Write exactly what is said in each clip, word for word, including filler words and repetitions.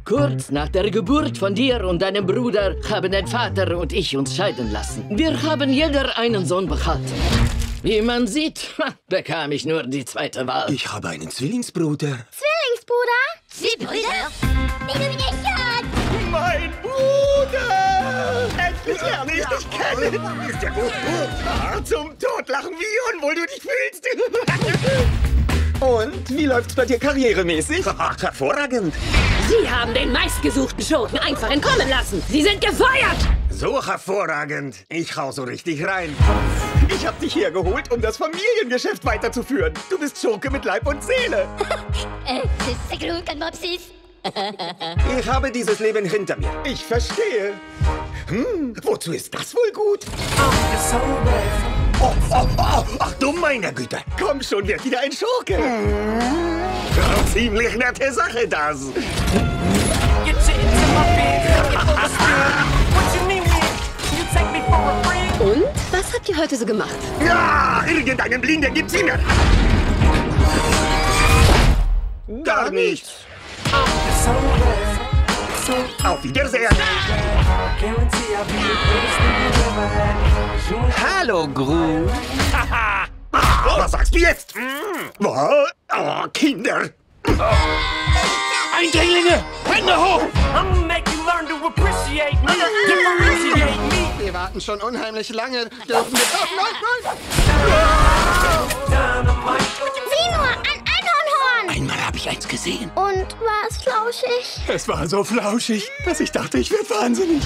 Kurz nach der Geburt von dir und deinem Bruder haben dein Vater und ich uns scheiden lassen. Wir haben jeder einen Sohn behalten. Wie man sieht, bekam ich nur die zweite Wahl. Ich habe einen Zwillingsbruder. Zwillingsbruder? Zwillingsbruder? Ich bin nicht Mein Bruder! Endlich lerne ich dich kennen! Ist ja gut. Ah, zum Totlachen, wie unwohl du dich fühlst! Und, wie läuft's bei dir karrieremäßig? Hervorragend! Sie haben den meistgesuchten Schurken einfach entkommen lassen. Sie sind gefeuert! So hervorragend. Ich hau so richtig rein. Ich hab dich hergeholt, um das Familiengeschäft weiterzuführen. Du bist Schurke mit Leib und Seele. Äh, das ist klug, Mopsis. Ich habe dieses Leben hinter mir. Ich verstehe. Hm, wozu ist das wohl gut? Oh, oh, oh, ach du meine Güte. Komm schon, wird wieder ein Schurke. Ja, ziemlich nette Sache, das. Und? Was habt ihr heute so gemacht? Ja, irgendeinen Blinden gibt's immer. Gar nichts. Auf Wiedersehen. Hallo, Gru. Was sagst du jetzt? Was? Oh, Kinder. Eindringlinge! Hände hoch! Wir warten schon unheimlich lange. Dürfen wir... Oh, nein, nein! Sieh nur, ein Einhornhorn! Einmal habe ich eins gesehen. Und war es flauschig? Es war so flauschig, dass ich dachte, ich werde wahnsinnig.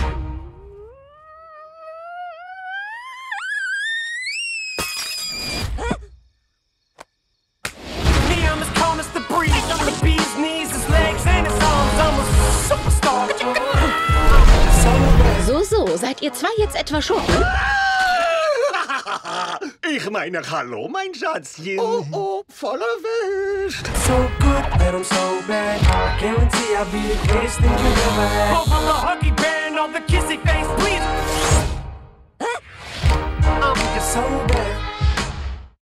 So, so. Seid ihr zwei jetzt etwa Schurken? Ich meine, hallo, mein Schatzchen. Oh, oh, voller Wäsch. So good, but I'm so bad. I guarantee I'll be the greatest thing you ever had.